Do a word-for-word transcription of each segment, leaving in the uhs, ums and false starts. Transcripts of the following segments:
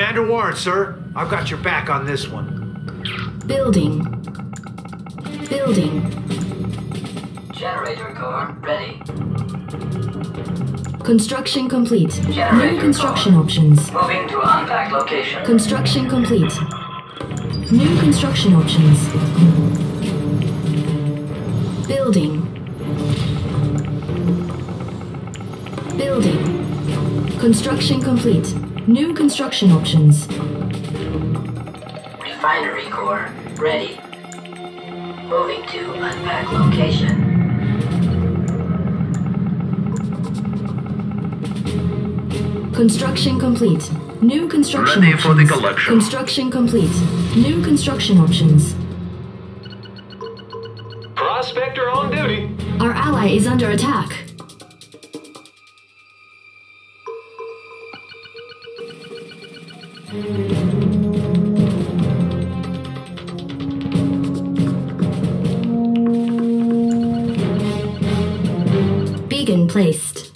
Commander Warren, sir. I've got your back on this one. Building. Building. Generator core ready. Construction complete. Generator New construction core. options. Moving to unpack location. Construction complete. New construction options. Building. Building. Construction complete. New construction options. Refinery core ready. Moving to unpack location. Construction complete. New construction Ready options. for the collection. Construction complete. New construction options. Prospector on duty. Our ally is under attack. Beacon placed.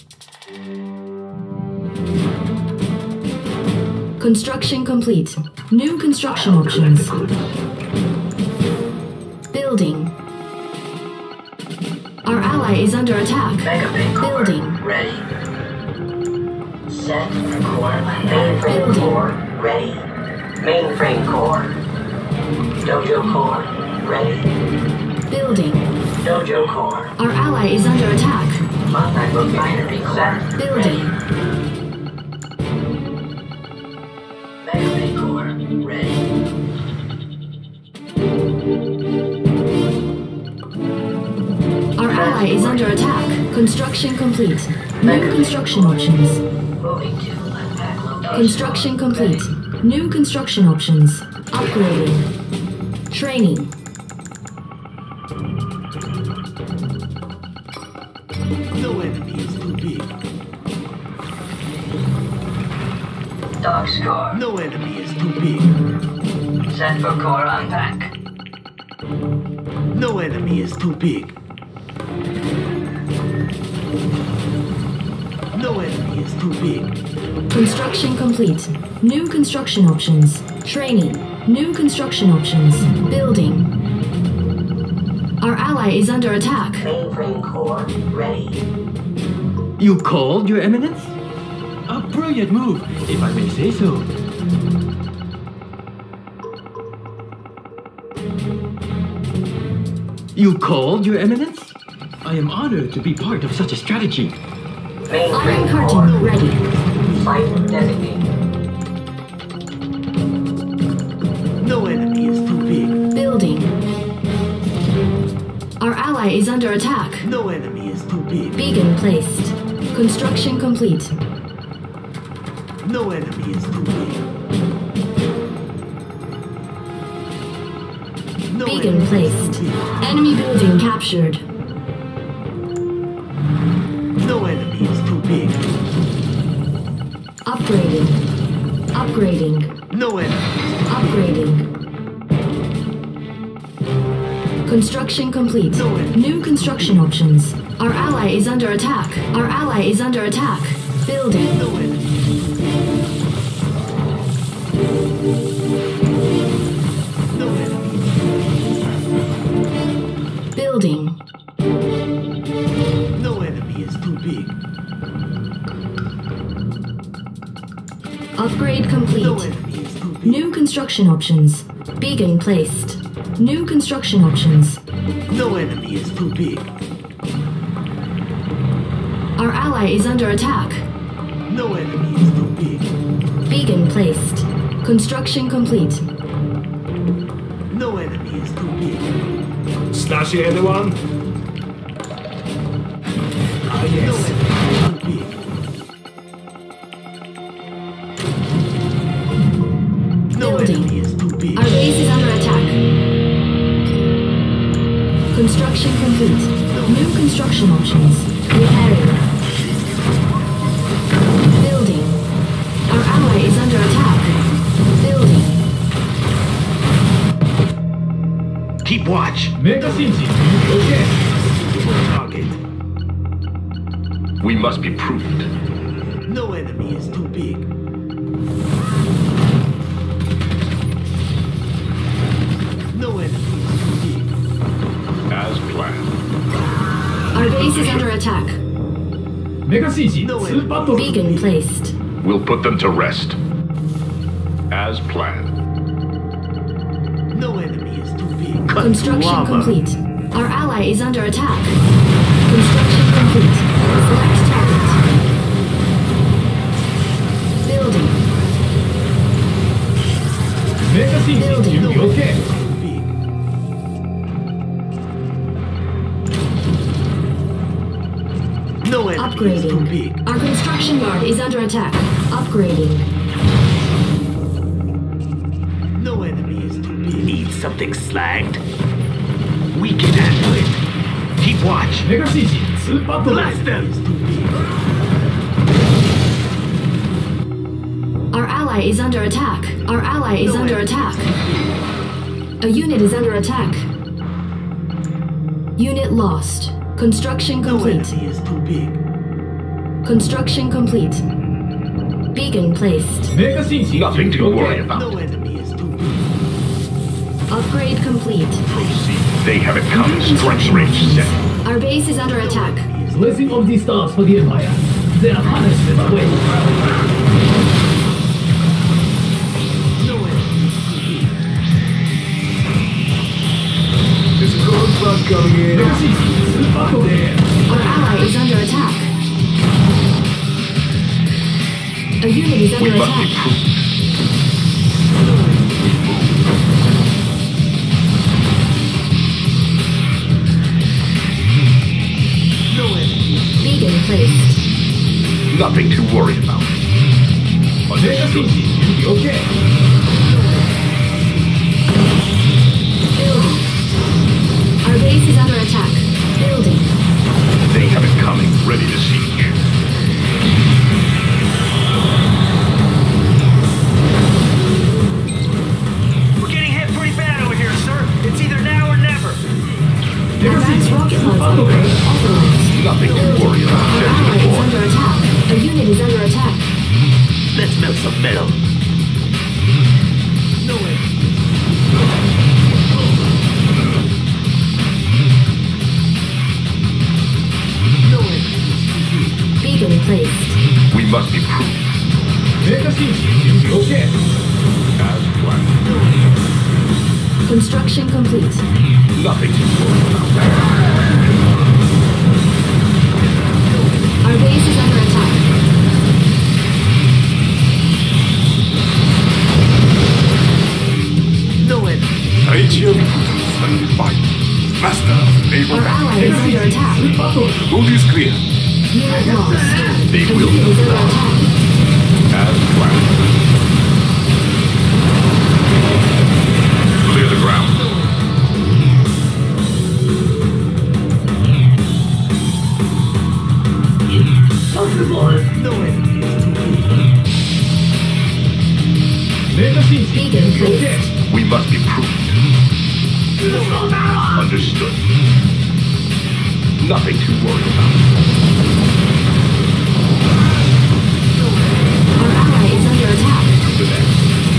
Construction complete. New construction options. Building. Our ally is under attack. Megabit core Building. ready. Set core mainframe core ready. Mainframe core. Dojo core ready. Building. Dojo core. Our ally is under attack. Unpack refinery core Building. Megabit core ready. Our ally is under attack. Construction complete. New construction options. Moving to unpack location. Construction complete. New construction options. Upgrading. Training. No enemy is too big. Dog score. No enemy is too big. Set for core unpack. No enemy is too big. No enemy is too big. Construction complete. New construction options. Training. New construction options. Building. Our ally is under attack. Mainframe core ready. You called, Your Eminence? A brilliant move, if I may say so. You called, Your Eminence? I am honored to be part of such a strategy. Iron Mainframe curtain core ready. site designated. No enemy is too big. Building. Our ally is under attack. No enemy is too big. Beacon placed. Construction complete. No enemy is too big. No Beacon enemy is placed. too big. Enemy building captured. No enemy is too big. Upgrading. Upgrading. No enemy. Upgrading. Construction complete. No way. New construction options. Our ally is under attack. Our ally is under attack. Building. No enemy. No enemy. Building. No enemy is too big. Upgrade complete. No enemy is too big. New construction options. Beacon placed. New construction options. No enemy is too big. Our ally is under attack. No enemy is too big. Beacon placed. Construction complete. No enemy is too big. Slashy, anyone? Ah, yes. No enemy is too big. No Building. enemy is too big. Our base is under attack. Construction complete. New construction options. Repairing. Building. Our ally is under attack. Building. Keep watch. Mega Cincy. Okay. Target. We must be prudent. No enemy is too big. base is under attack. メガシージ2バトル Beacon placed. We'll put them to rest. As planned. No enemy is too big. Construction complete. Our ally is under attack. Construction complete. Select target. Building. メガシージ準備 OK No enemy is too Upgrading. big. Our construction yard is under attack. Upgrading. No enemy is too big. Need something slagged? We can handle it. Keep watch. メガシージ2バトル Blast them! Is too big. Our ally is under attack. Our ally is No under enemy attack. is too big. A unit is under attack. Unit lost. Construction No complete. enemy is too big. Construction complete. Beacon placed. メガシージ Nothing 準 to 備 worry OK about. No enemy is too big. Upgrade complete. Proceed. They have it coming. New Strike construction range options. set. Our base is under attack. Blessing of the stars for the Empire. Their punishment awaits. No enemy is too big. There's a gold flood coming in. メガシージ2バトル Our ally is under attack. A unit is We under must be attack. prudent. No enemy is Beacon placed. Nothing to worry about. メガシー Understood. ジ準備 OK Building. Our base is under attack. Building. They have it coming. Ready to siege. We're getting hit pretty bad over here, sir. It's either now or never. メガシー Advanced ジ rocket 2 launch バトル upgrade authorized. Nothing to worry about. Our Send to ally the is board. under attack. A unit is under attack. Let's melt some metal. No enemy. No enemy is too big. Beacon placed. We must be prudent. メガシージ準備 OK As planned. Construction complete. Nothing to worry about. Our base is under attack. No enemy. Standing by. Master of naval. Our ally is under attack. 2バトル Road is clear. Unit lost. They A will unit is under not. attack. As planned. Clear the ground. No enemy is too big. メガシージ Beacon 準備 OK placed. We must be prudent. Understood. Nothing to worry about. Our ally is under attack. The next.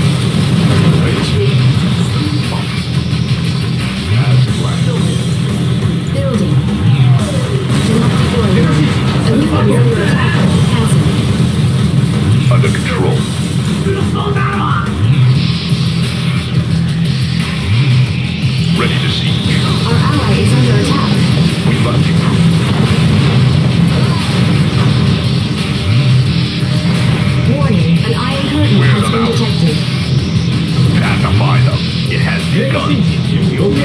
As planned. Building. Do not deploy. A unit is under attack. Cancel. Under control. Ready to siege. Our ally is under attack. We must be prudent. Warning, an iron curtain Wear has them been out. detected. Pacify them. It has メガシー begun. ジ準備 OK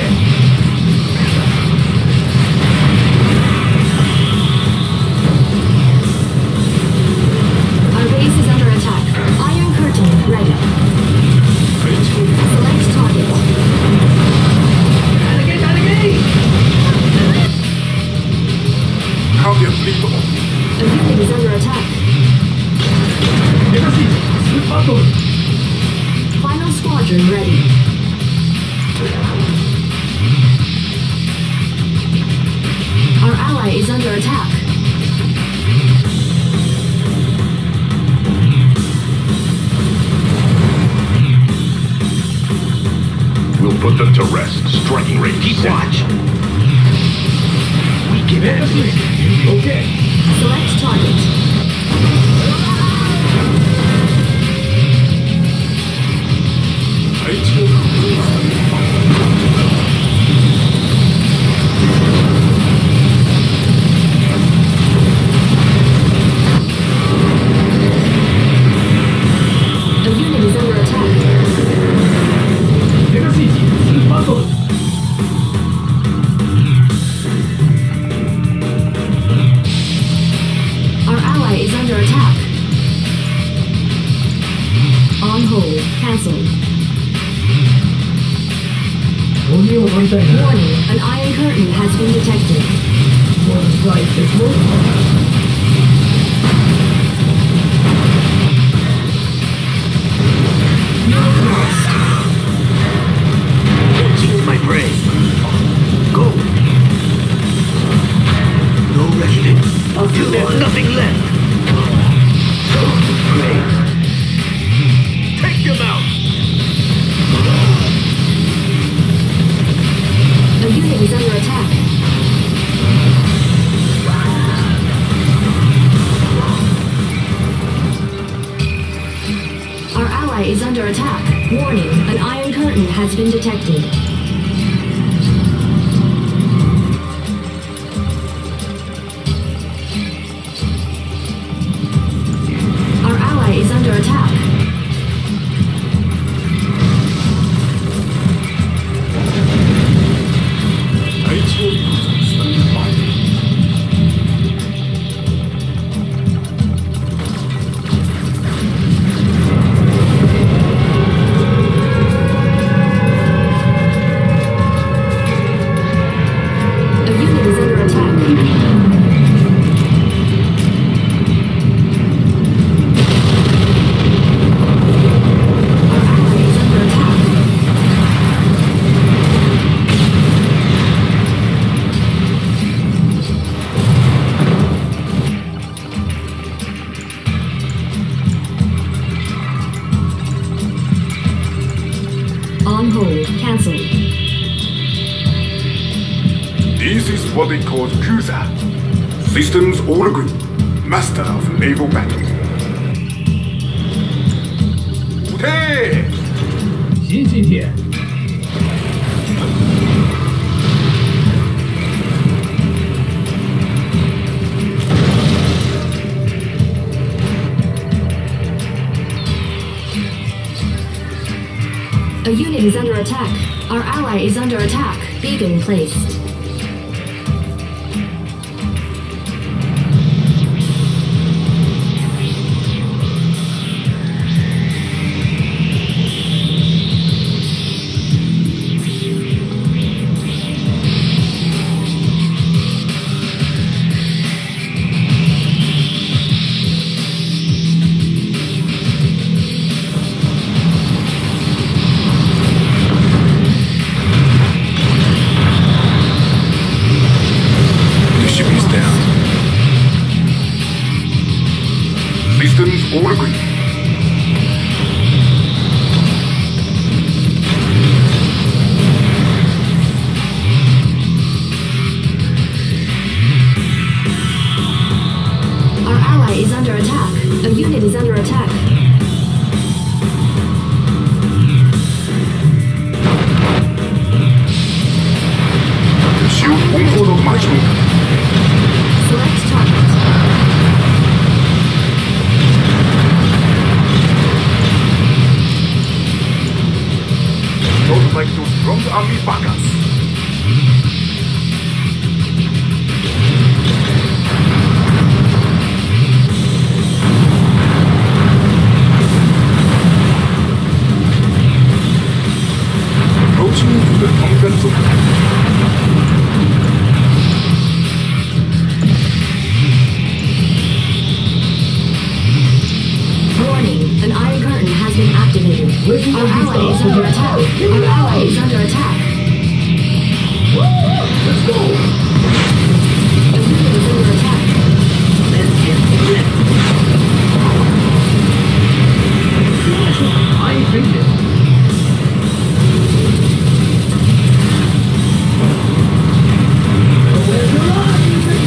Our base is under attack. Iron curtain ready. Select target. How do you flee the A unit is under attack. メガシージ2バトル Final squadron ready. Our ally is under attack. We'll put them to rest. Striking range. Keep set. watch. We give Okay. Select target. A unit is under attack. Legacy, battle. Our ally is under attack. On hold. Cancelled. Warning, Warning, an iron curtain has been detected. One flight signal. Shield my prey. Go. No resting until there's nothing left. Great. Take him out. A unit is under attack. Our ally is under attack. Warning, an iron curtain has been detected. Our ally is under attack. A unit is under attack. Our ally is under attack. On hold. Cancelled. This is what they call Kusa. Systems all agree. Master of naval battle. Hey! 新信铁。 A unit is under attack. Our ally is under attack. Beacon placed. Systems all agree. Our ally is under attack. A unit is under attack. The shield won't hold up much longer. Select target. Not like those strong army backers. Approaching to the combat zone. Warning, an iron curtain has been activated. Our ally is under attack. Our ally is under attack. Let's go. A unit is under attack. I think it. Where's the line?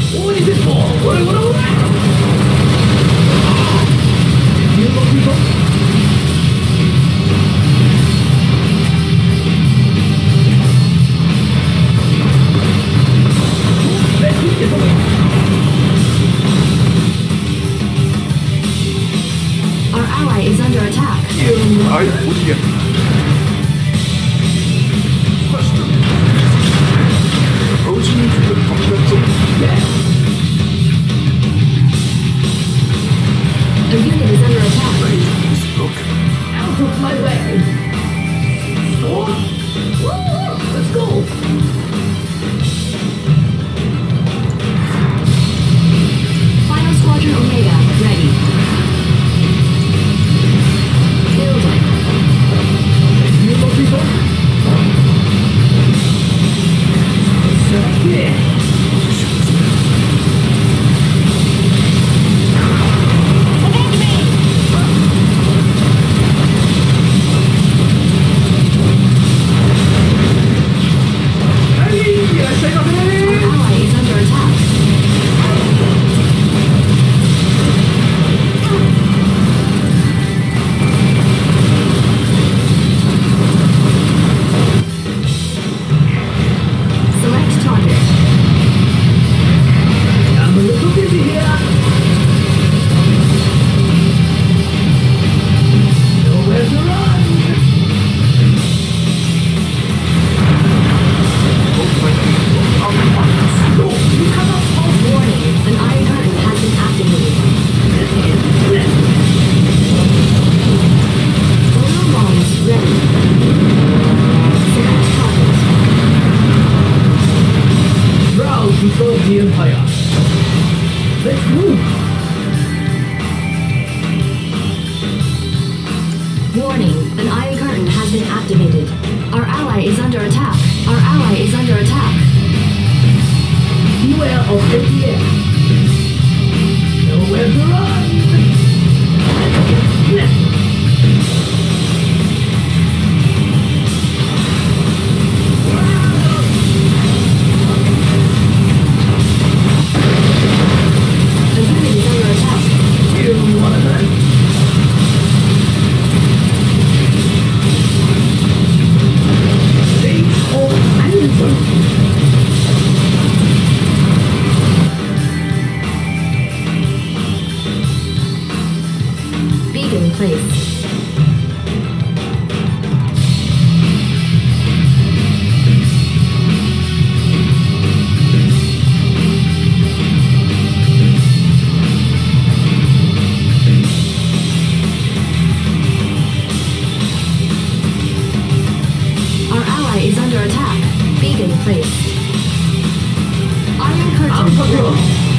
鬼鉄砲オレオレオレ敵の爆弾 Our ally is under attack. I would get. Approaching to the combat zone. A unit is under attack. Is broken. Out of my way! Stop! Woo! Let's go! Final Squadron Omega, ready. Building. You know people? Yeah. Warning, an iron curtain has been activated. Our ally is under attack. Our ally is under attack. Beware of A T M. Nowhere to run. The unit is under attack. You wanna run? Beacon placed. Our ally is under attack. Beacon placed. Iron curtain ready.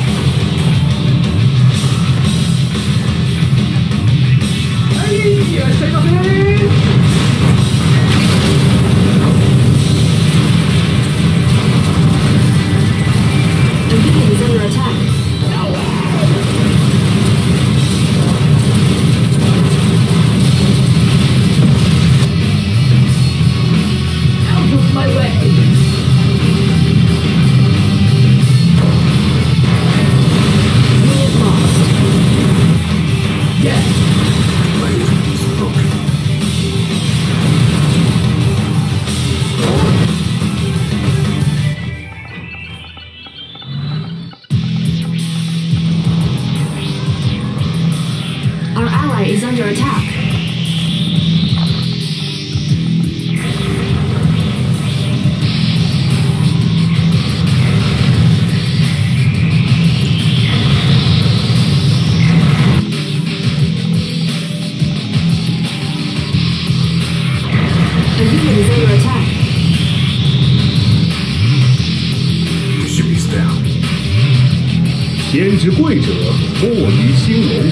The unit is under attack. Out of my way! Unit lost. Yes! Is broken. Our ally is under attack. The unit is under attack. The ship is down. 先知贵者，莫于兴隆。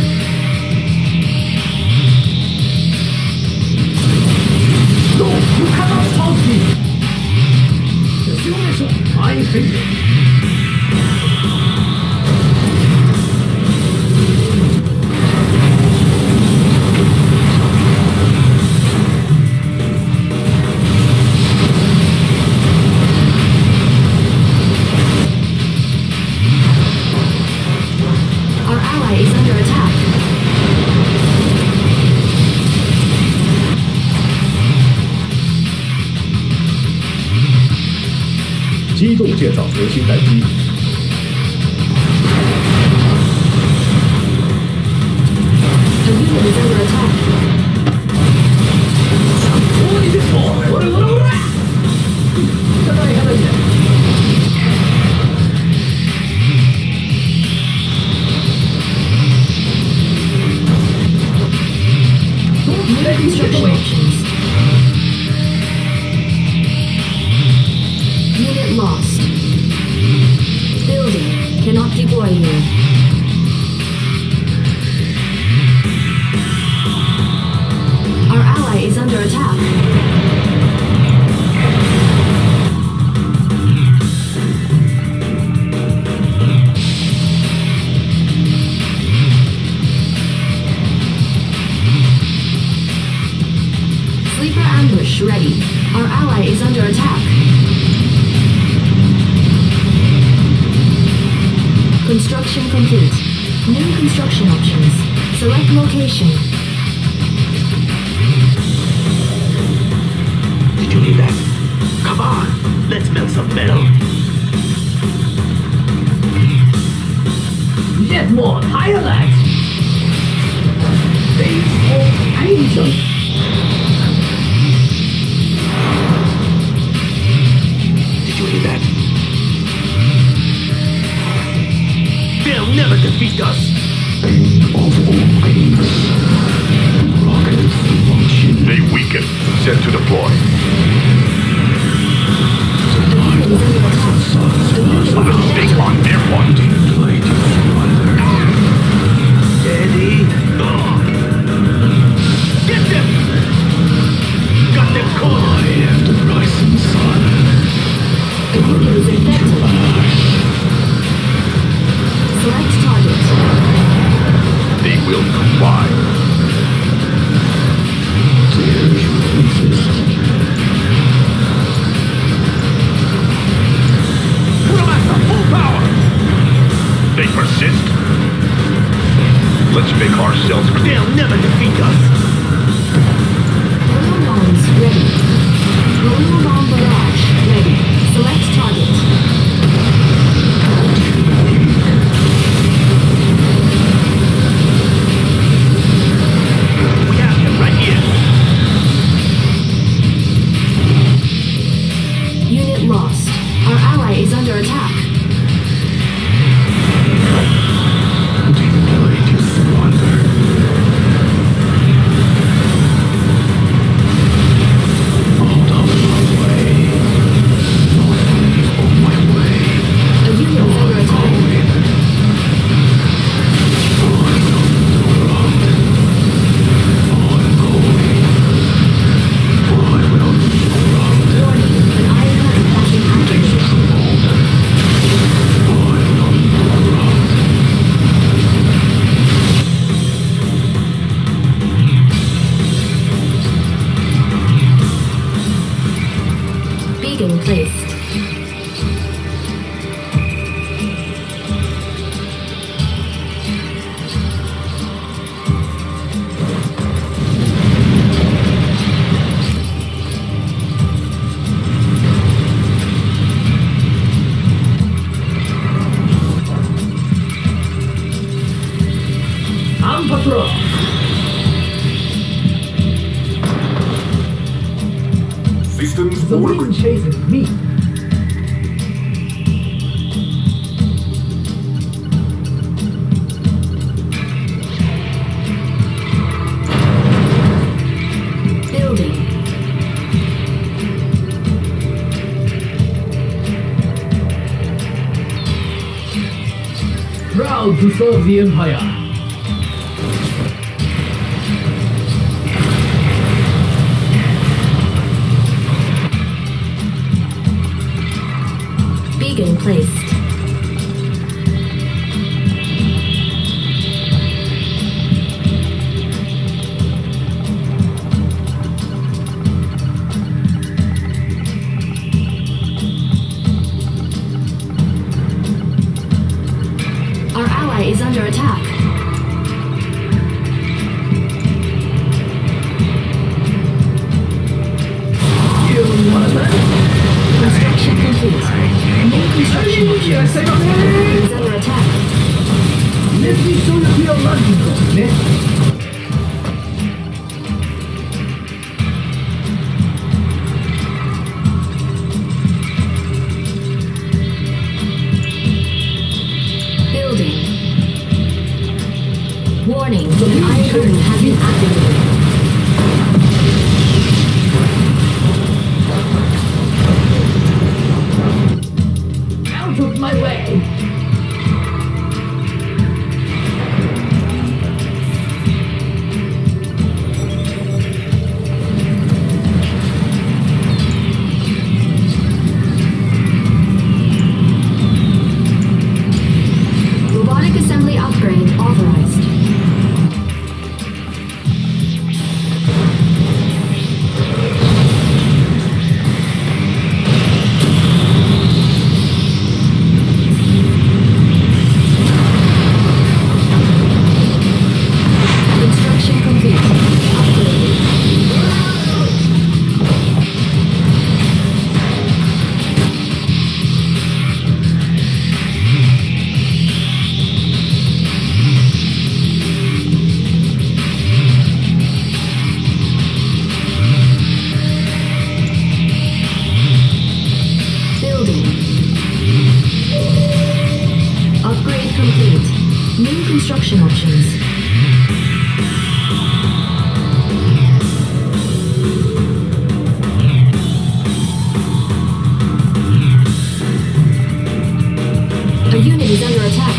No, you cannot stop me! Situation, I hate it. ally is under attack. 机动建造核心待机。 A unit is under attack. おいでおらおらおら高い話だ New construction options. Unit lost. Building. Cannot deploy here. Our ally is under attack. Sleeper ambush ready. Our ally is under attack. Construction complete. New construction options. Select location. Did you hear that? Come on, let's melt some metal. Yet more higher lads. Face of angels. Did you hear that? They'll never defeat us. King of all kings. Rockets function. They weaken. Set to deploy. A mistake on their part. Steady. Get them! Got them cornered. I am the rising sun. The unit is infected. Select target. They will comply. Dare you resist? Put them at the full power. They persist. Let's make ourselves clear. They'll never defeat us. Balloon bombs ready. Balloon bomb barrage ready. Select target. We have him right here. Unit lost. Our ally is under attack. Deploy to surrender. Out of my way. Nothing on my way. A unit is under attack. Warning, an iron has been activated. Beacon placed. On patrol. Systems The all wind good. chasing me. Building. Proud to serve the Empire. Beacon placed. Our ally is under attack. にそういう気をなんていうかね。 Warning, the iron curtain has been activated. Out of my way! Robotic assembly upgrade authorized. Construction complete. Upgraded. Building. Upgrade complete. New construction options. A unit is under attack.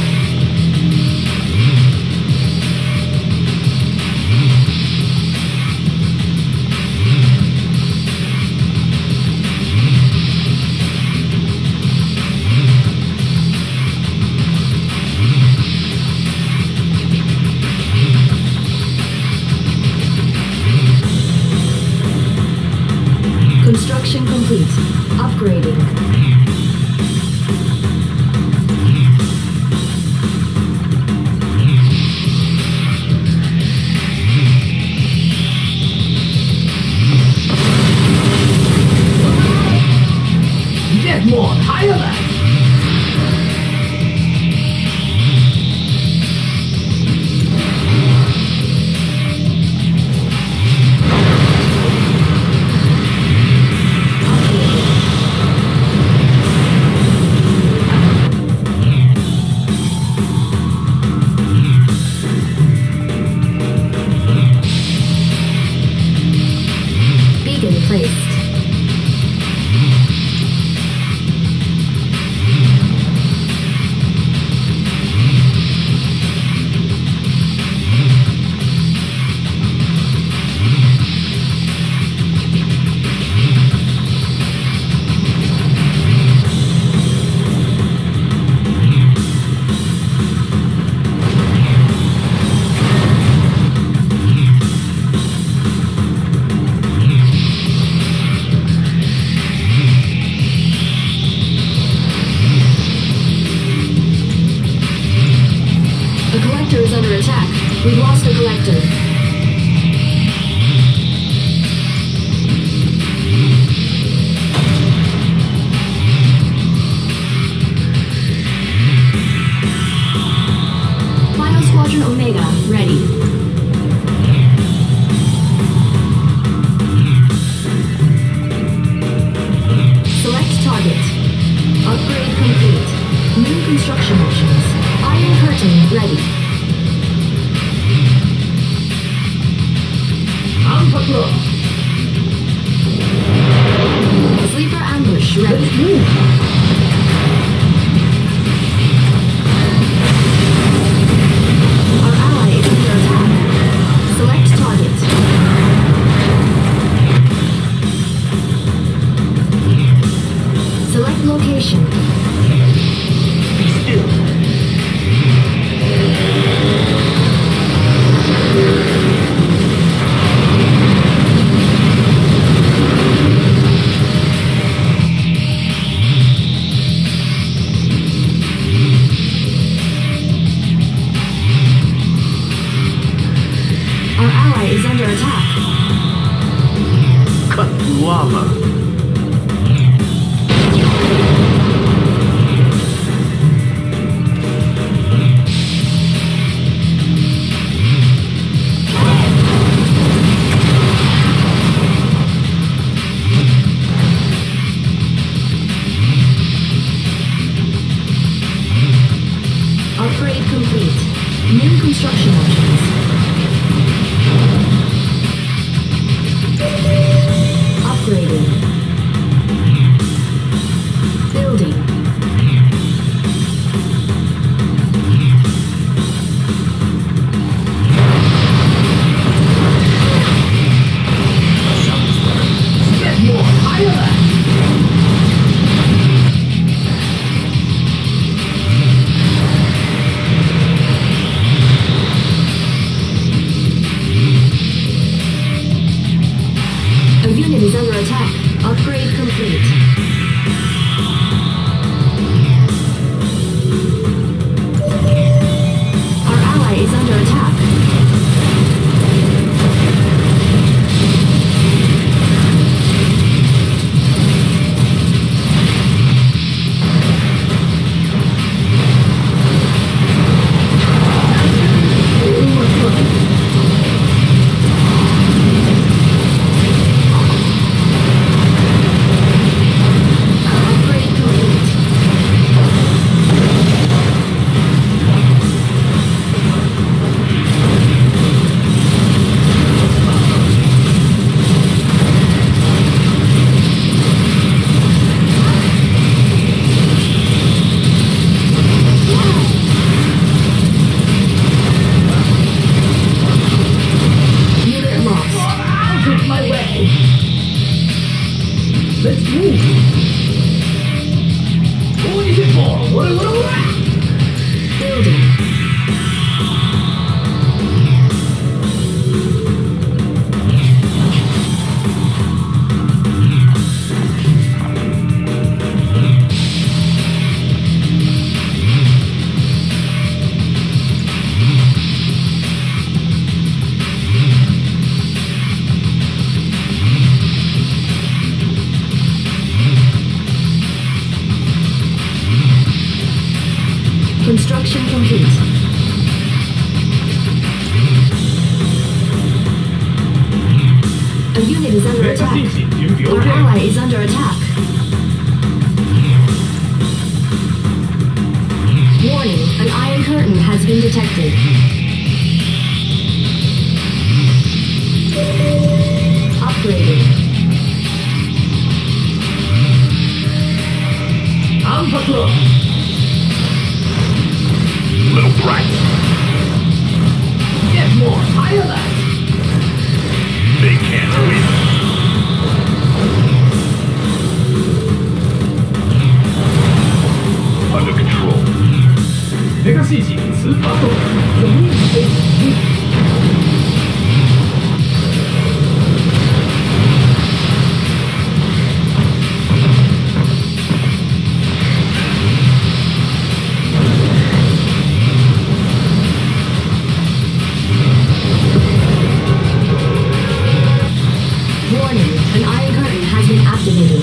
Construction complete. Upgrading. Get more higher than! Beacon placed. The collector is under attack. We've lost the collector. Final Squadron Omega, ready. Select target. Upgrade complete. New construction options. Iron curtain ready. On patrol! Sleeper ambush ready. Let's move! Our ally is under attack. Select target. Select location. Be still. Our ally is under attack. Cut through armor. New construction options. Upgrading. Building. Get more higher! A unit is under attack. Upgrade complete. Our ally is under attack. Upgrade complete. Unit lost. Out of my way! Let's move! Who is it for? What, what, what? Building. Construction complete. A unit is under 全部 attack. 进行军备 Our OK。 ally is under attack. Warning, an iron curtain has been detected. Upgrading. I'm patrol! Little brat. Get more higher, lad! They can't win. Under control. 这个事情是发动，容易被击落。 Warning, an iron curtain has been activated.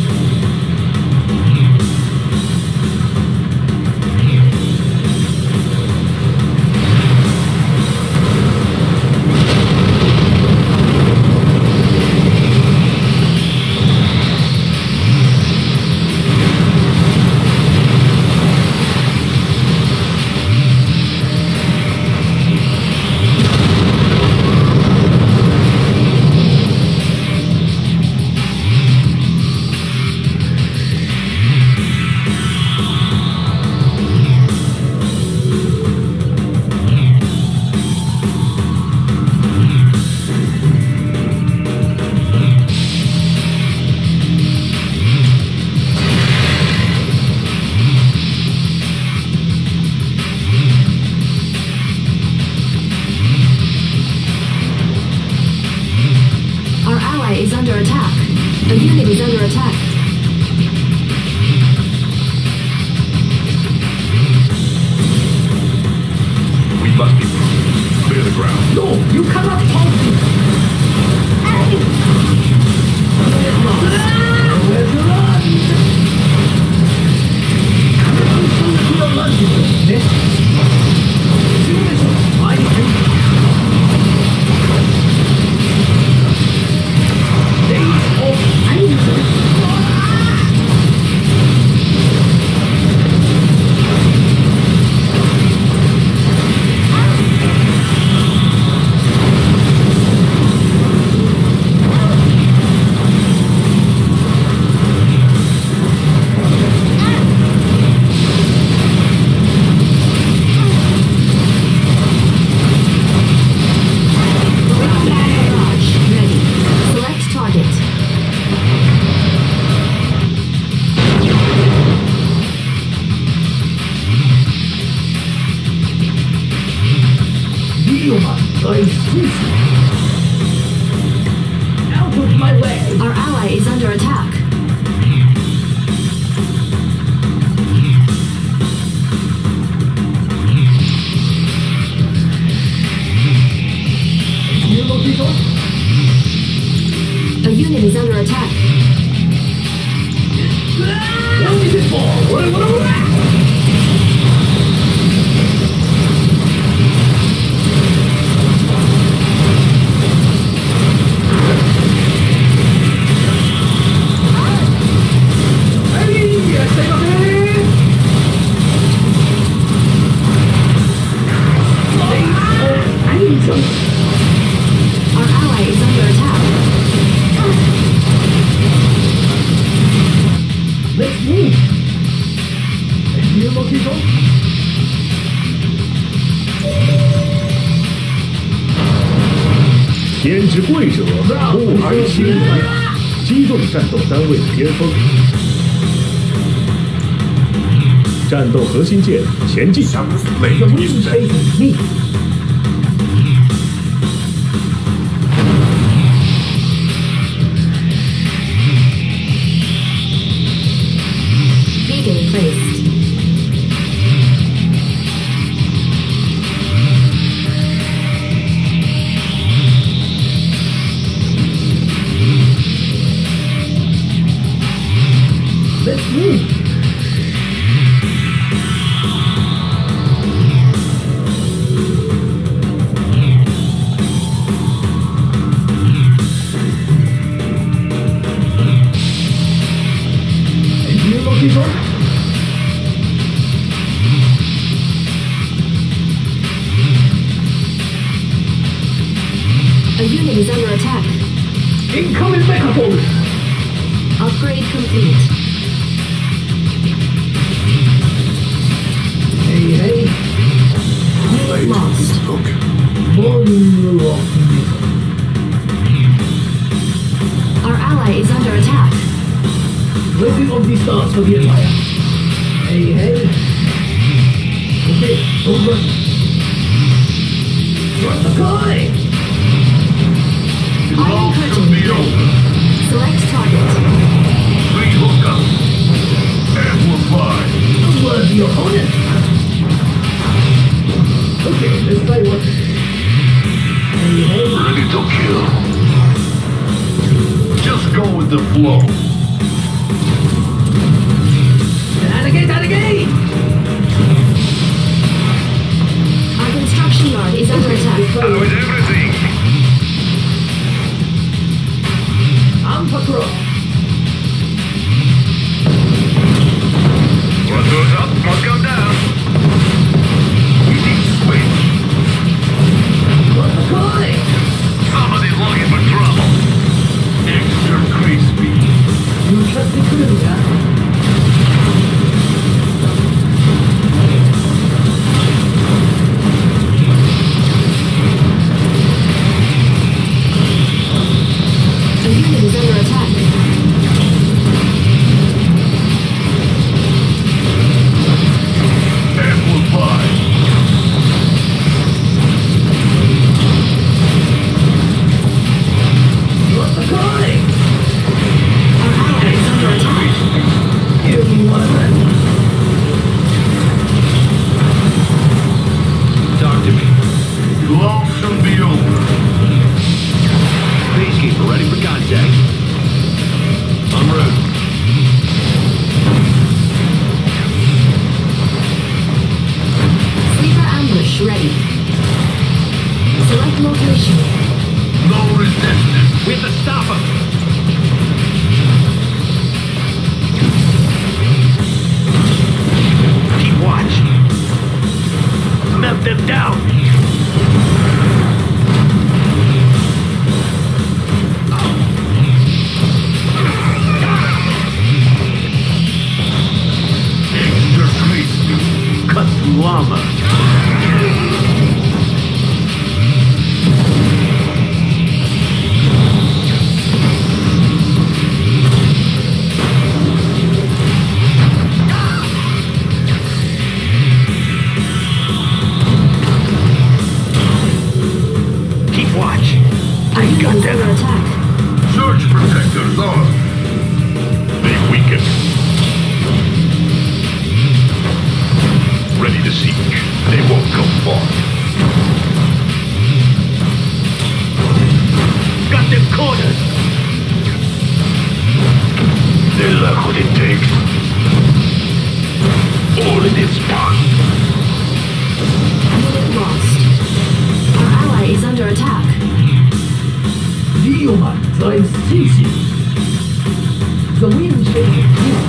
Our ally is under attack. A unit is under attack. We must be prudent. Clear the ground. No, you cannot hold me! Hey! Where's your run? Listen to your lunch, Nick. Seriously, I think... Days of anger. You must go swiftly. Out of my way. Our ally is under attack. New location. A unit is under attack. What is it for? What, what, what? Our ally is under attack. Let's move. New location. 天之贵者不寒星来，击中战斗单位的巅峰。战斗核心键前进。 Shadow Blade The is moving dead. face is me. Beacon placed. Let's move. New location. A unit is under attack. Incoming mechaphone. Upgrade complete. Hey, hey. Unit Blade lost. is broken. Volume of missile. Our ally is under attack. Blessing of the stars for the Empire. Hey, hey. Okay, don't rush. What's the calling? Iron curtain. Select target. Rehook up. Amplify. Who was the opponent? Okay, let's try what. Hey, hey. Ready to kill. Just go with the flow. And again, and again. Our construction yard is under attack. How is everything? I'm patrol. What goes up must come down. We need switch. What's the calling? Somebody's looking for trouble. Extra crispy. You trust the crew, yeah? A unit is under attack. Amplify. What's the calling? Our ally is under attack. Give me one of them. Talk to me. It'll all soon be over. Peacekeeper ready for contact. En route. Sleeper ambush ready. Select location. No resistance. We have to stop him. Keep watch. Melt them down. Extra crispy. Cut llama. attack. Leoman drives Sisi. The wind changes here.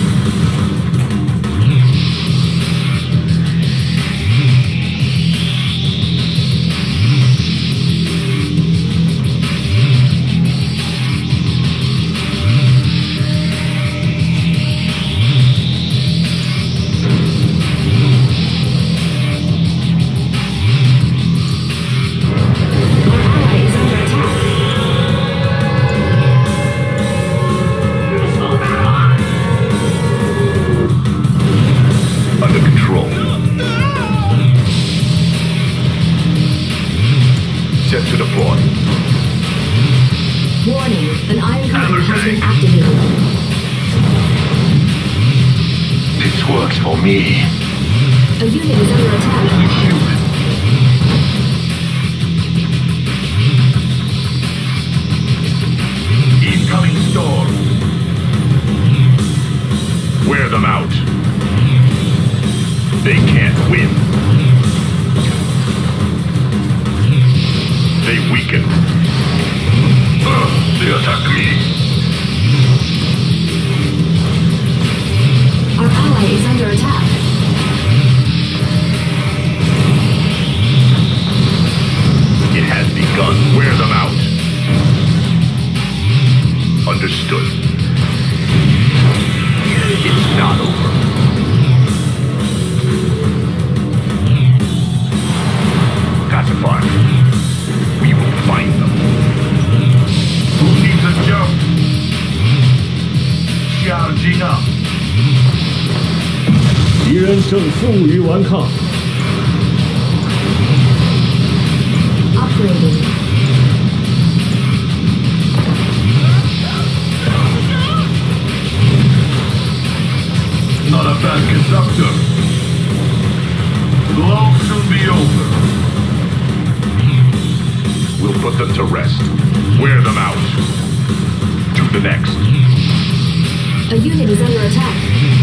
Set to deploy. Warning, an iron current Hammer has been tank. activated. This works for me. A unit is under attack. Incoming storm. Wear them out. They can't win. They weaken. Uh, they attack me. Our ally is under attack. It has begun. Wear them out. Understood. It's not over. Pacify. We will find them. Who needs a jump? Charging up. 敌人正负隅顽抗， Upgraded. Not a bad conductor. It'll all soon be over. We'll put them to rest. Wear them out. To the next. A unit is under attack.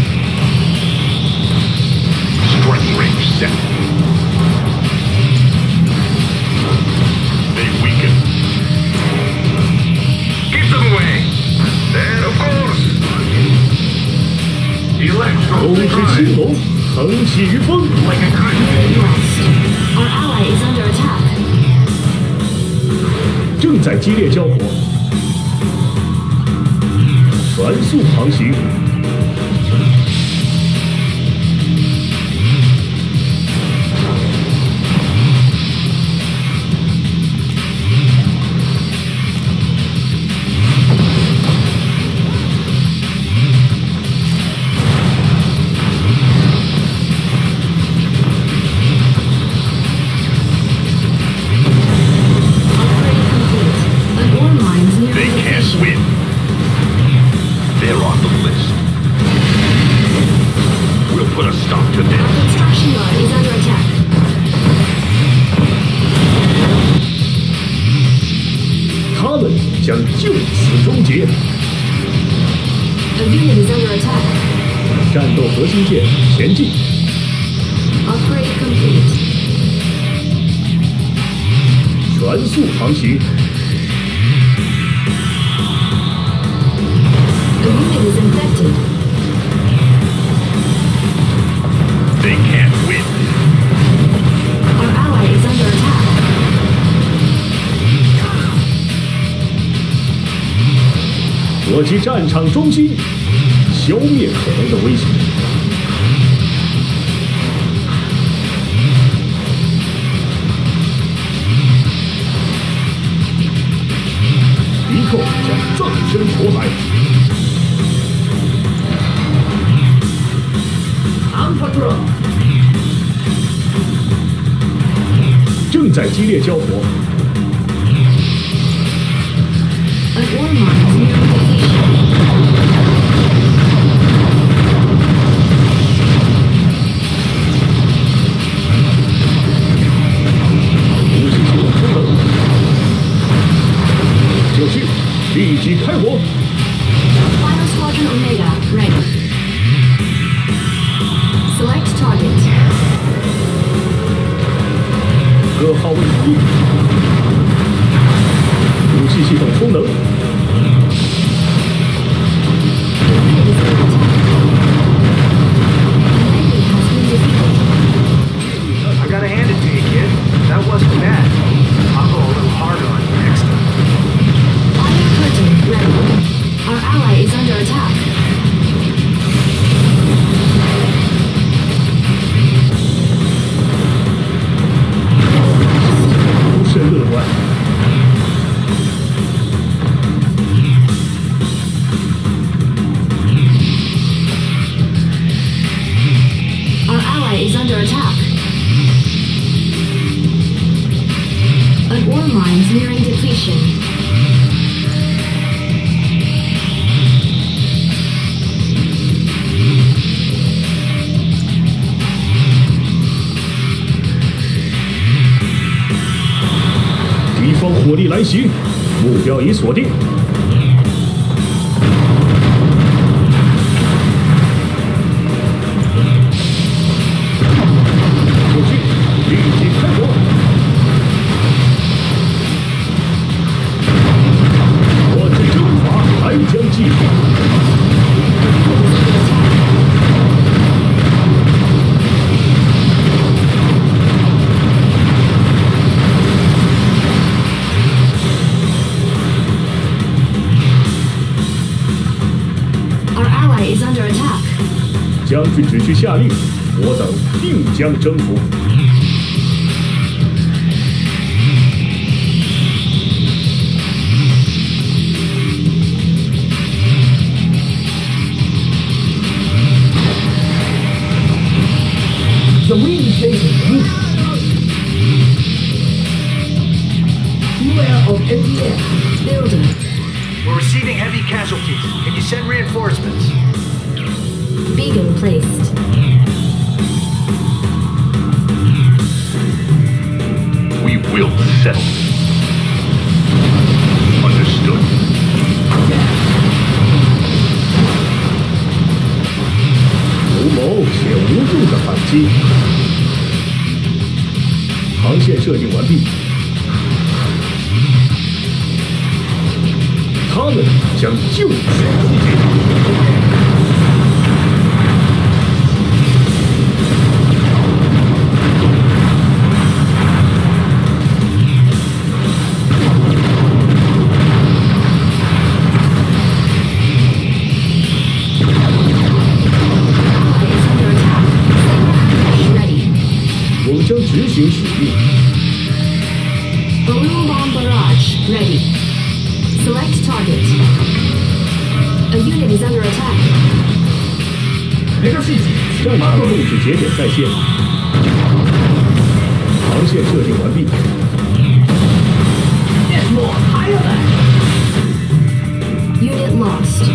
Strike range set. They weaken. Keep them away. And of course. 攻之 Electro 青龙，横起于风。 like a good Lost. Our ally is under attack. 正在激烈交火，全速航行。 They can't win. They're on the list. We'll put a stop to this. Construction yard is under attack. 他们将就此终结。 A unit is under attack. 战斗核心舰前进， Upgrade complete. 全速航行。 A unit is infected. They can't win. Our ally is under attack. 我击战场中心，消灭可能的威胁。敌寇将葬身火海。 Ampatra. 正在激烈交火， An ore mine is near completion. 武器系统升等，就绪，立即开火。 Final Squadron Omega ready. Select target. 各号位注意， 气系统充能。 I gotta hand it to you, kid. That wasn't bad. I'll go a little harder on you next time. Iron curtain ready. Our ally is under attack. 不甚乐观。 Is under attack. An ore mine is nearing depletion. "敌方火力来袭，目标已锁定。 将军只需下令，我等定将征服。 The wind is facing me. Beware of M D S. Building. We're receiving heavy casualties. Can you send reinforcements? Beacon placed. We will settle. Understood. 无谋且无用的反击。航线设定完毕。他们将就此终结。 将执行使命。 Balloon bomb barrage ready. Select target. A unit is under attack. 没个信息。 战场控制节点在线。航线设定完毕。 Get more higher than. Unit lost.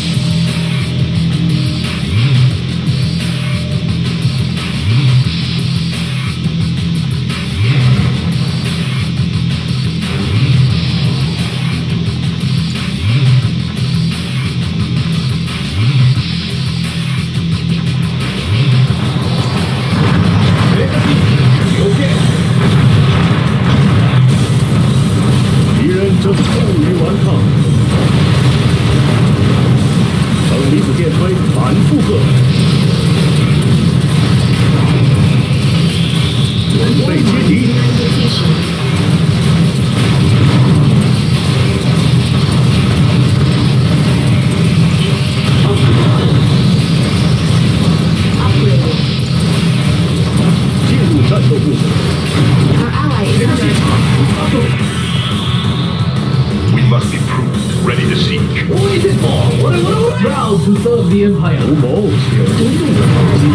To serve the Empire. 无谋且无用的反击。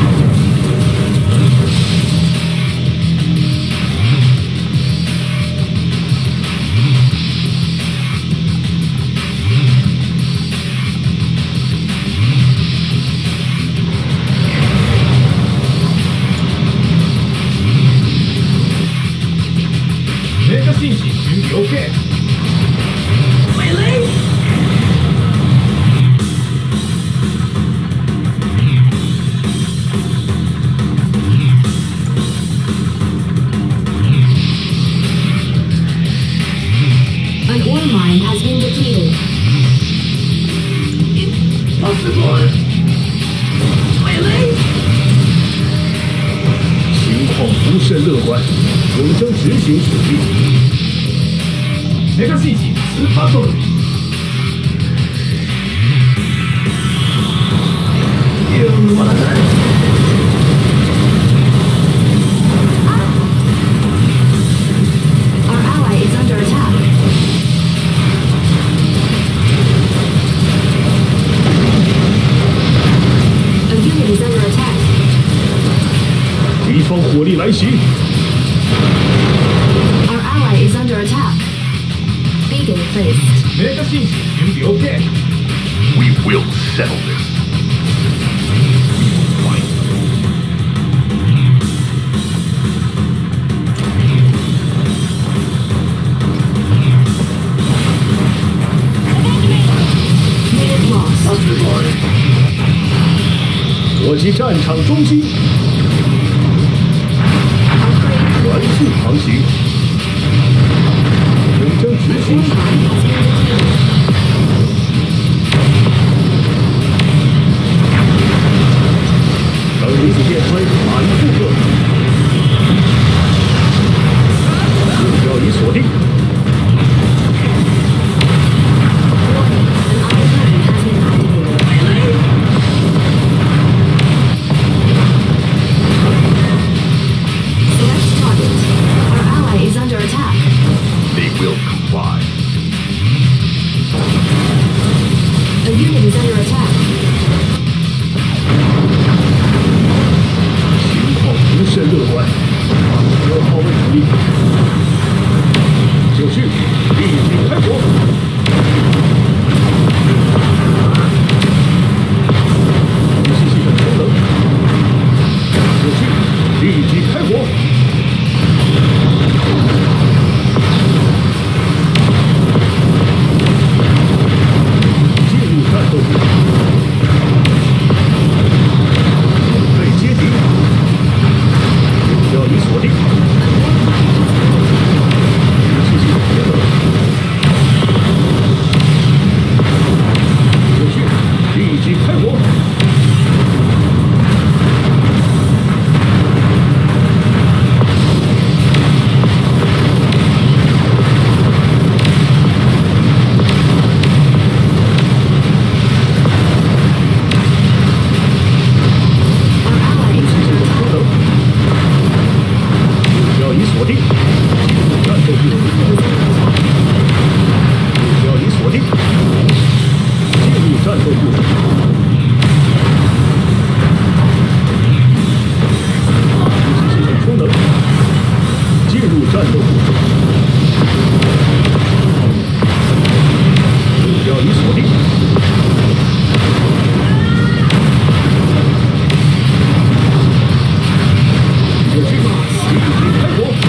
这个信息请你 OK。美雷。 An ore mine 情况不甚乐观，我们将执行指令。 メガシージスーパートル。You wanna die? Our ally is under attack. A unit is under attack. 敌方火力来袭， Our ally is under attack. Beacon placed. メガシージ準備 OK。 We will settle this. Unit lost. 我击战场中心， Upgrade 全速航行。我们将执行指令。等离子电吹满负荷，目标已锁定。 Select target. Our ally is under attack. They will comply. A unit is under attack. 情况不甚乐观，要号位主力。就绪，立即开火。武器系统功能。就绪，立即开火。进入战斗部。准备接敌。 目标已锁定。武器系统功能。就绪，立即开火。 Our ally is under attack. 功能。目标已锁定。战斗部。目标已锁定。进入战斗部。武器系统功能。进入战斗部。目标已锁定。就绪，立即开火。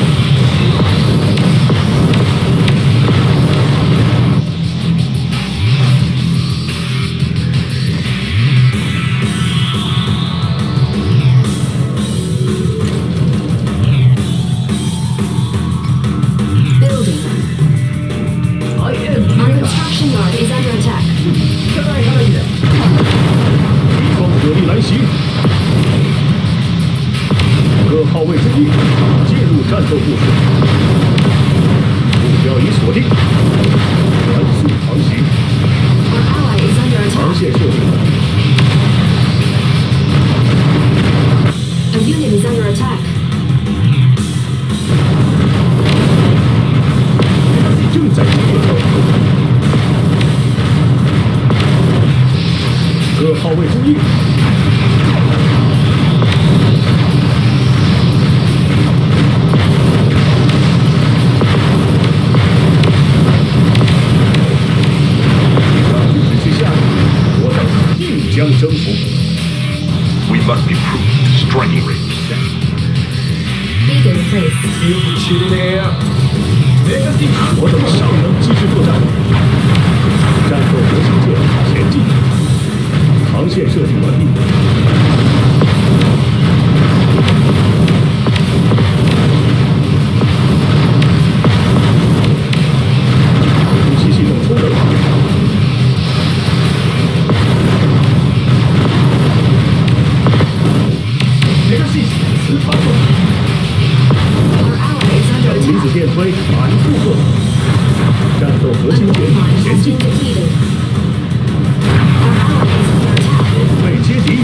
Building. I am Our construction yard is under attack. 看来可以的。 敌方火力来袭，各号位注意，进入战斗部署。目标已锁定，全速航行， Our ally is under 航 attack. 线设定。 A unit is under attack. 正在进行交通。各号位注意，上指示下，我等定将征服。 We must be prudent. Striking range set. Beacon placed. きれい。メガシージ。 我等尚能继续作战。战斗核心舰前进，航线设定完毕。武器系统功能。 子电推满负荷，战斗核心点 An ally 前 has 进 been，defeated. Our ally is under attack. 被接敌，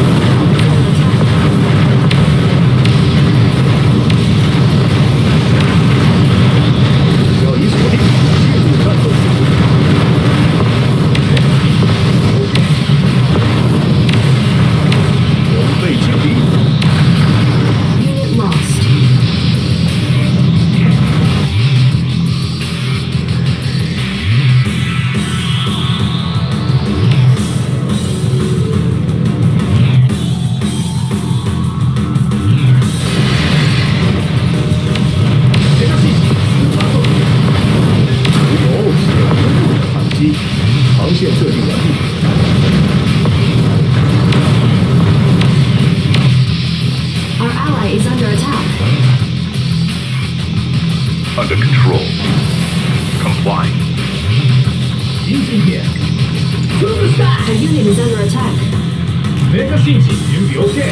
小移锁定，进入战斗部署。我们被接敌， Unit lost. 机，航线设定完毕。 Our ally is under attack. Under control. Comply. 新信片 To the sky! The unit is under attack. 每个信息准备 OK。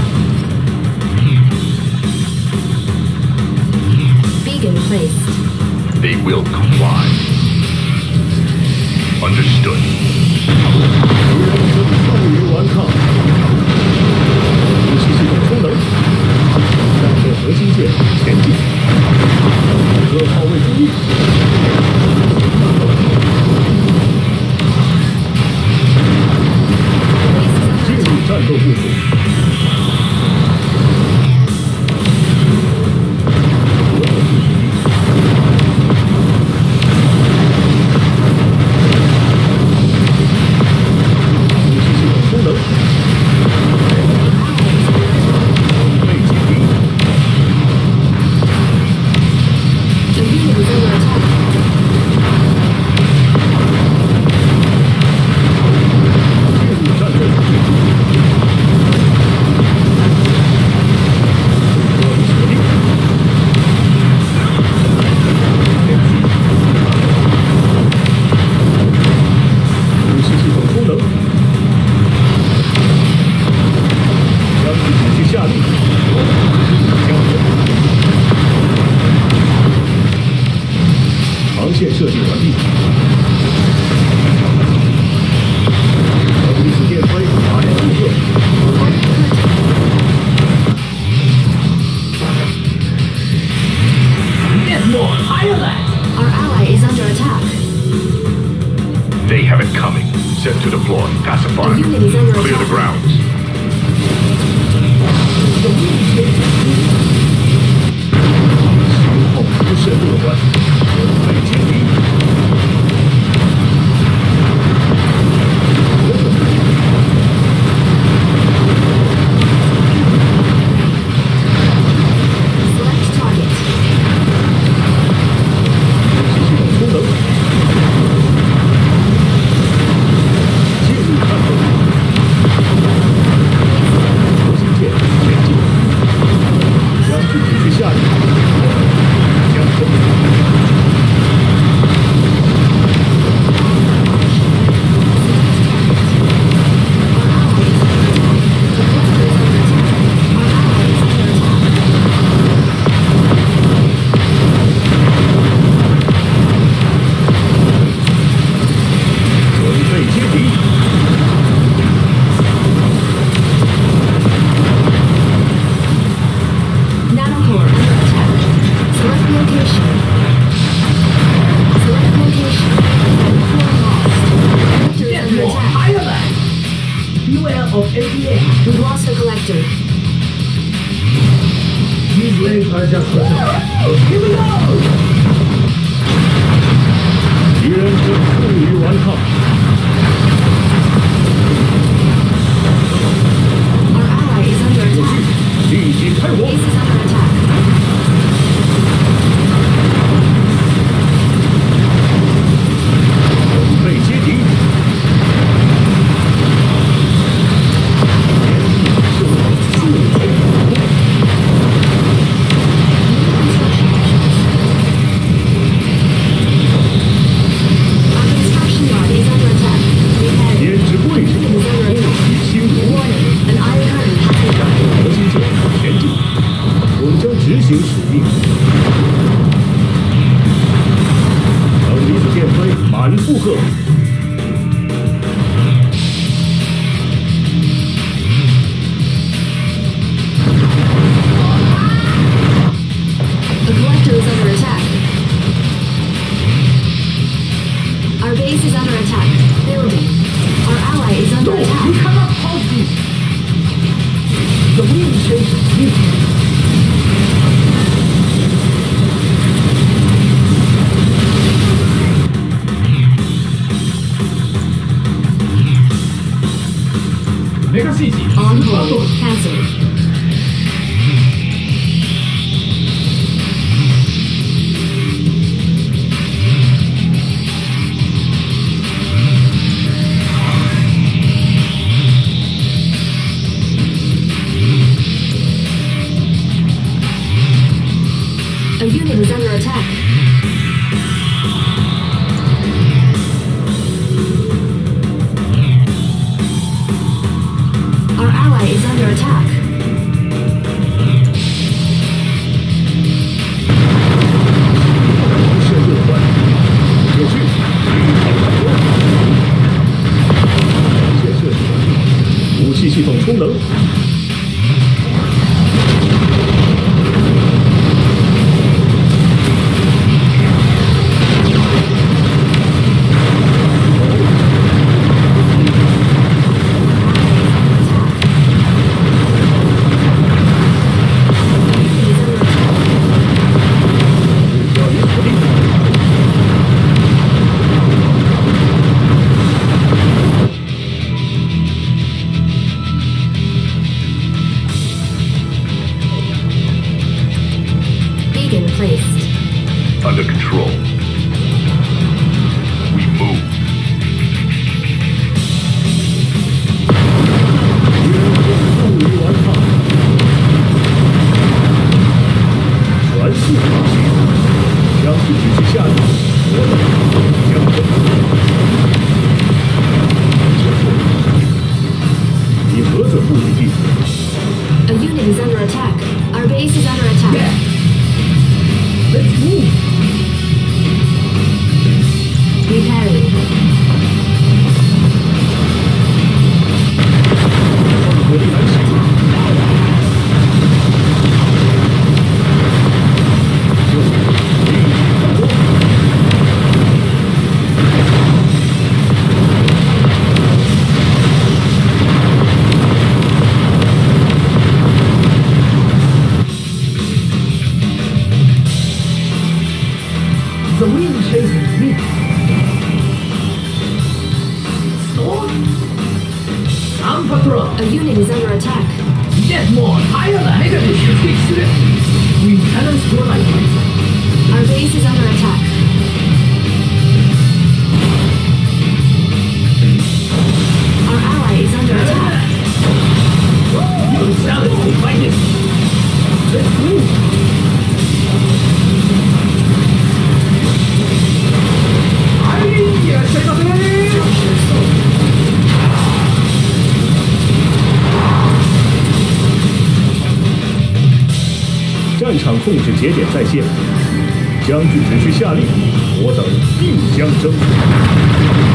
Beacon placed. They will comply. Understood. 终于完抗。武器系统功能，战斗核心线前进。各号位注意。进入战斗部署。功能，被击敌， The unit is under attack. 进入战斗部署。我已锁定。武器系统功能。 将其指示下令，将航线设定完毕。核粒子电推马上负荷。 Get more Ireland! Our ally is under attack. They have it coming. Set to deploy. Pacifier. The unit is under Clear the attack. grounds. 情况不甚乐观，被接敌。 Select target. 武器系统功能，进入战斗。核心线前进。 将其指示下令，将攻。准备接敌。 Nanocore under attack. Select location. Select location. Core lost. Collector is Get under more attack. Ireland! Beware of A P A. We've lost the collector. These legs are just Here we go! 敌人正负隅顽抗， Our ally is under attack. 立即开火！ Base is under attack. 准备接敌。天地受到四重攻击。 Our construction yard is under attack. We have 编制柜 is under 不 attack. 许轻容。 Warning, an iron curtain has been broken. 核心线前进。 负荷。 The collector is under attack. Our base is under attack. Building. Our ally is under No, attack. you cannot halt this. The wind chases me. Mega C G. On hold. Cancelled. A unit is under attack. Our ally is under attack. Beacon placed. Under control. We move. 终于完成，全速发起，将军指示下令，我等将征。你何者不离地？ A unit is under attack. Our base is under attack. Yeah. Let's move. Repairing. 合力来袭。 The wind chases me. Storm. I'm patrol. A unit is under attack. Get more. Higher the header is your big slip. We cannot score like this. Our base is under attack. Our ally is under attack. You challenge me by this. Let's move. Aye, 战场控制节点在线，将军只需下令，我等必将征服。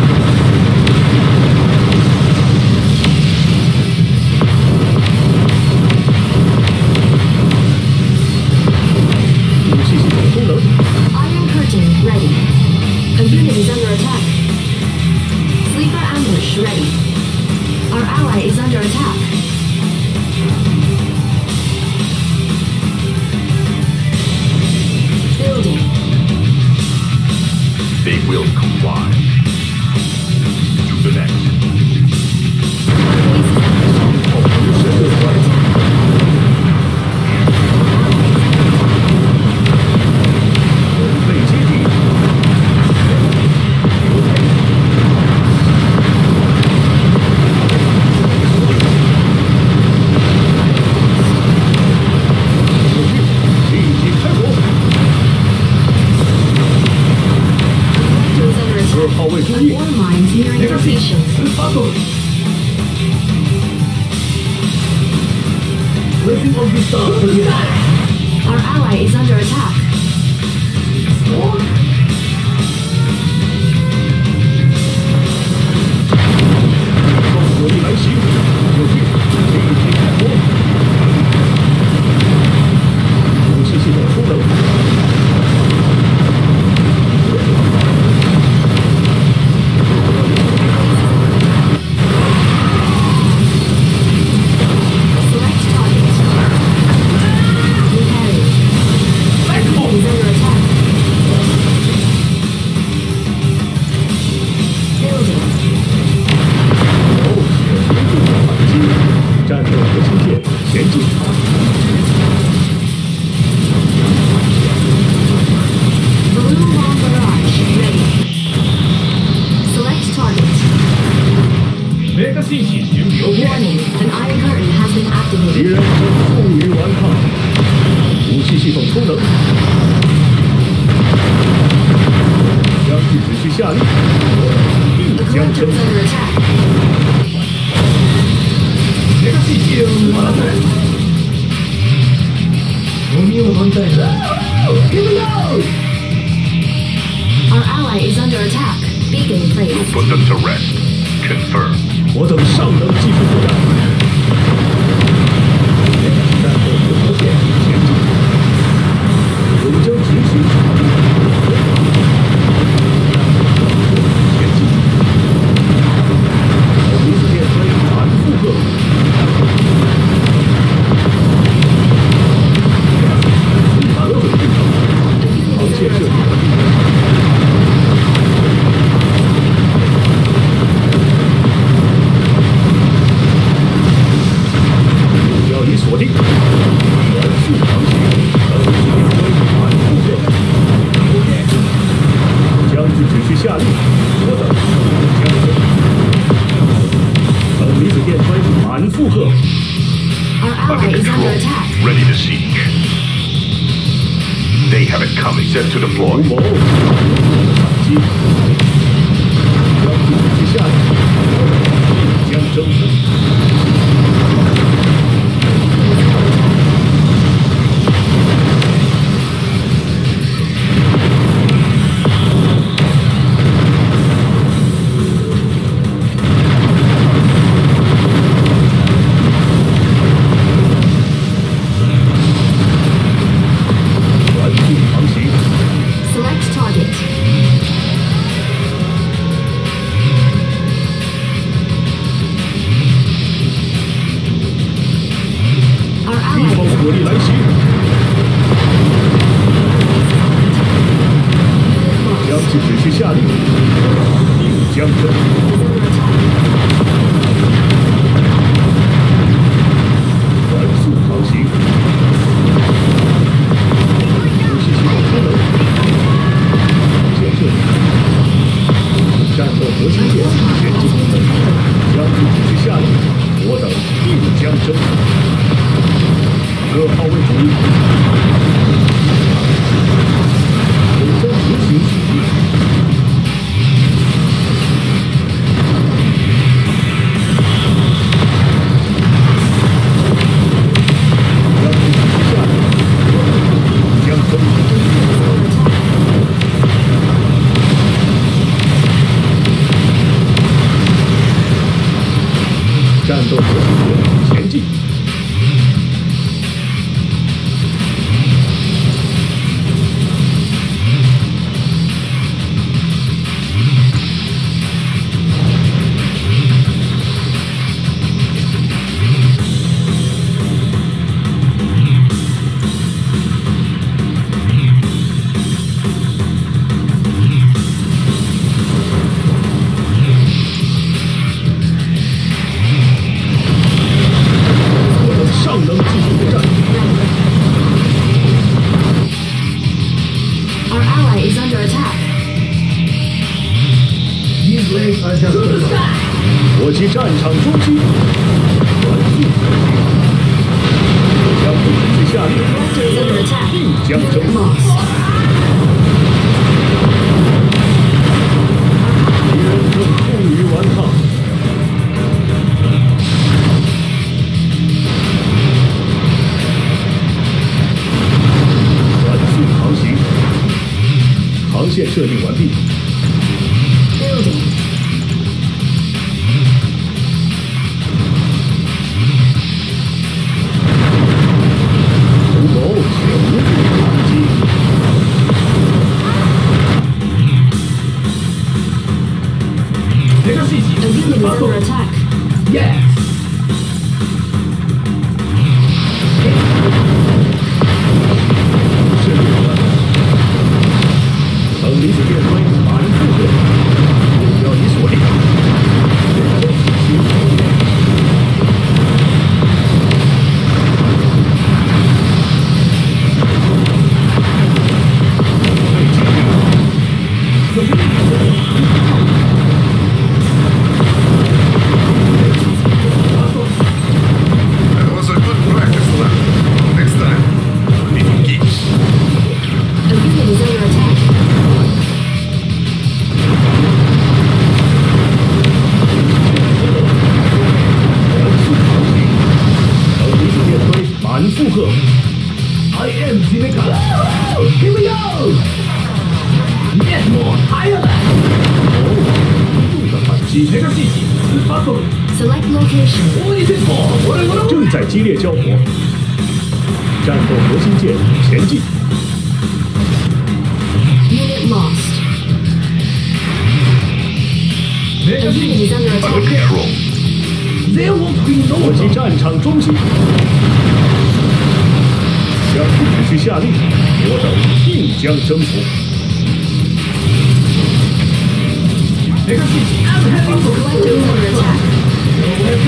武器系统功能， Iron curtain ready. A unit is under attack. Sleeper ambush ready. Our ally is under attack. Building. They will comply. To the next. Base is under attack. 被接地。 立即开火！ Collector is under 二 attack. 号位注 And 意， ore mines nearing location. Placing on this star for the attack. Our ally is under attack. 信息群流片。 Warning, an iron curtain has been 敌 activated. 人正负隅顽抗，武器系统充能，将据指示下令，必 The 将 collector 征 is 服。 under attack. 这个信息我来了。我们有人在这。Here we go. Our ally is under attack. Beacon placed. Put them to rest. Confirm. 我等上等技术作战。战斗无限前进，我们将执行指令。前进，离子电飞反复荷。核准定航线设定完毕。 目标已锁定，全速航行，等指令飞反复荷。将军指示下令，我等将征。等离子电飞反复荷。 Our ally Under is under control. attack. Ready to siege. They have it coming. Set to 图 deploy. 谋，反击。将军指示下令，我等将征服。 全速航行， Select target. Our 敌 ally 方 is 火力来袭， 将军指示下令，定将征。 under attack. 全速航行，武器系统充能，建设，战斗核心线前进。将军指示下令，我等定将征。各号位主力，我将执行指令。将军指示下令，我等定将征。战斗核心线前进。 我等上能继续作战， Our ally is under attack. These legs are just the sky. 我击战场中期，全速前行。将军指示下令， Collector is under attack. 定将征 Unit 服。 lost. 敌人正负隅顽抗，全速航行。航线设定完毕， Building. 图谋且无惧反击。 这个信息 A unit is under attack. Yes. 是我。等离子电飞反复荷，目标已锁定。 击， Select location. 正在激烈交火。战斗核心舰前进。 Unit lost. A unit is under attack. 我击战场中心。将军指示下令，我等定将征服。 Collector is under attack.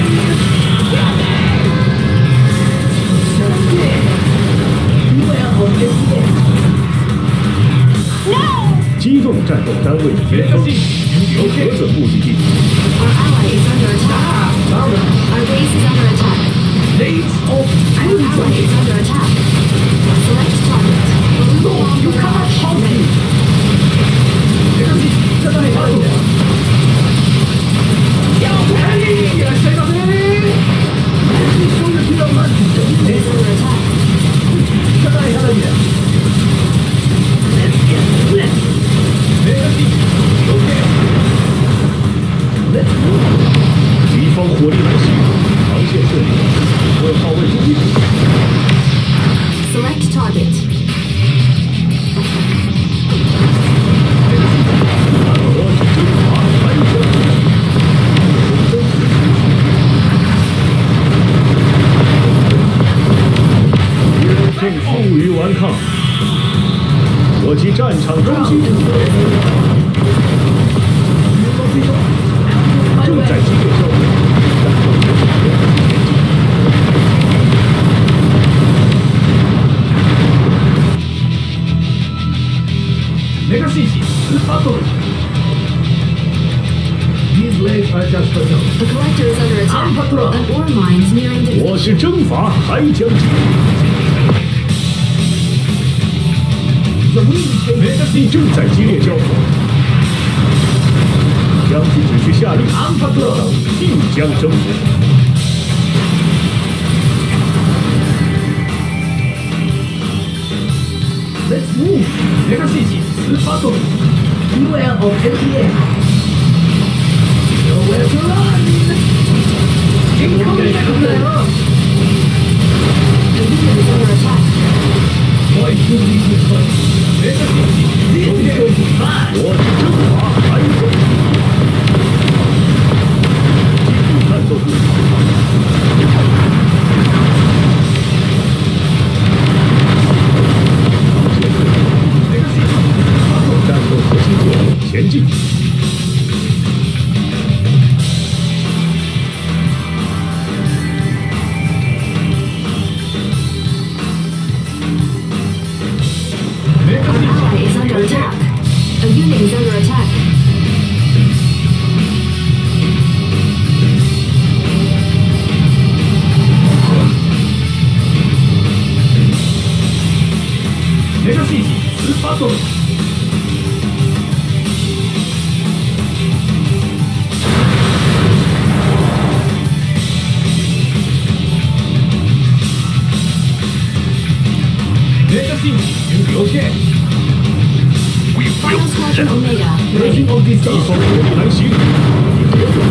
No! 机动战斗单位前锋，核准目的地。 Our ally is under attack. Our base is under attack. Our ally is under attack. Select target. Balloon bomb barrage ready. Is under attack. 敌方火力来袭，航线顺利，二号位主力。 Select target. 我是征伐还将。正负隅顽抗，我击战场中心。正在激烈交火。 These legs are just for them. The collector is under attack. An ore mine is nearing depletion. 我是征伐还将军。正在激烈交火。将军指示下令，我等定将征服。 Let's move. Beware of N P M. Nowhere to run. Incoming commander. The unit is under attack. Why do we this one? This is going to be fast. 我是征伐还将军。进入战斗部。 战斗核心舰前进。 Our ally is under attack. A unit is under attack. Final squadron Omega. 敌方火力来袭，你核准。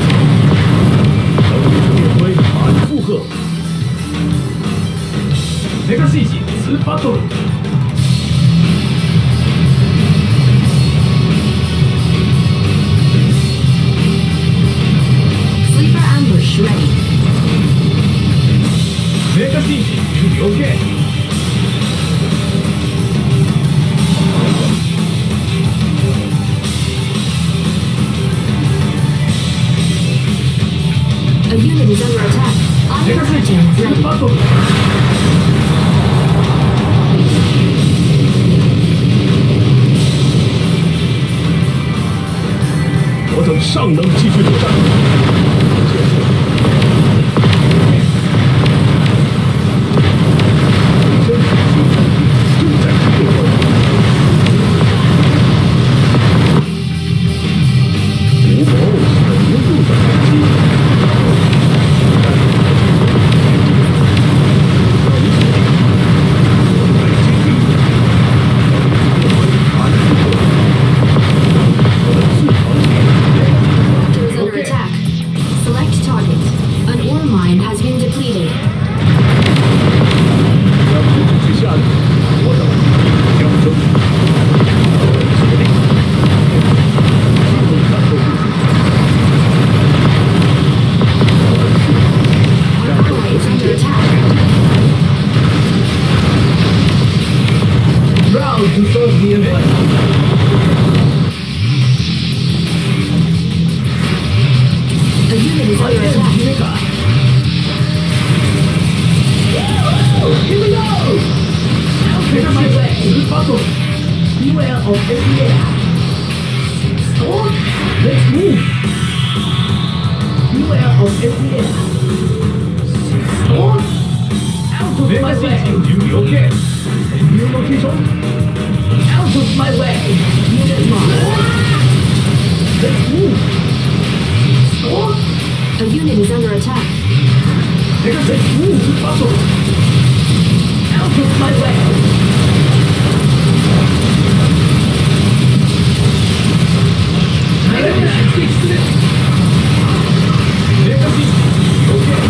等你指挥满负荷。 Sleeper ambush ready. A unit is under attack. Iron curtain ready. 我等尚能继续作战。正在激烈交火。吴某很无助的反击。我的四条。 proud to serve the Empire. A unit is I under am attack. Mega. Here we go! Now take my way. Battle. Beware of every air. Stop. Let's move. Beware of every air. Stop. Out of my way. You okay? New location? Out of my way. Unit lost. Let's move. Stop. A unit is under attack. Let's move. Battle. Out of my way. I am fixed it. Legacy. Okay.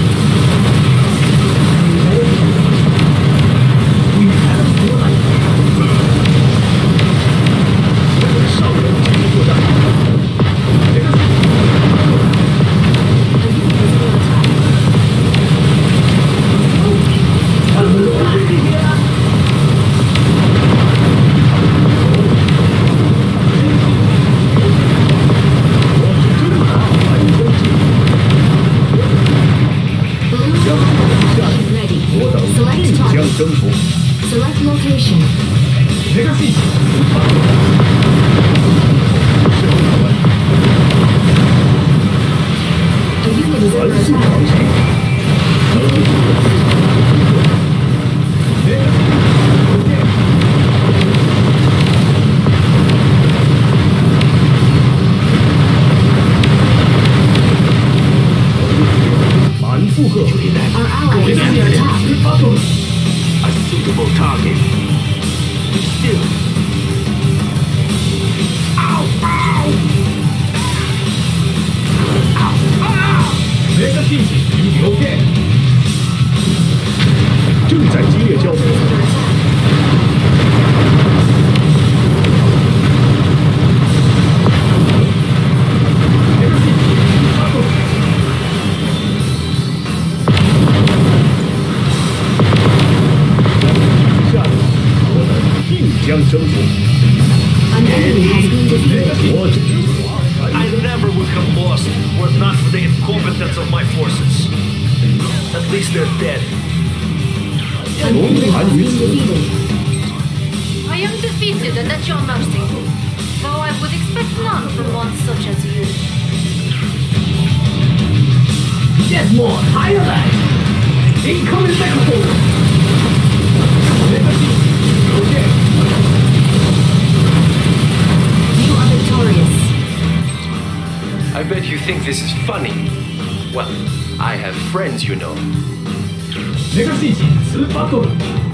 We have one. Ready. 我等 Select 必将 target. 征服。 Select location. Legacy. A unit is under 全速 attack. 航行。满负荷。 Our ally is under attack. A suitable target. Still. Ow! Ow! Ow! Ow! Legacy. You okay? 正在激烈交火。下令，我们必将征服。 An enemy has been defeated. 我只 I never would have lost were it not for the incompetence of my forces. At least they're dead. An enemy has been defeated. I am defeated and at your mercy. Though I would expect none from one such as you. Get more. Higher that. Incoming microphone. Legacy. Okay. You are victorious. I bet you think this is funny. Well, I have friends, you know. Legacy. Battle.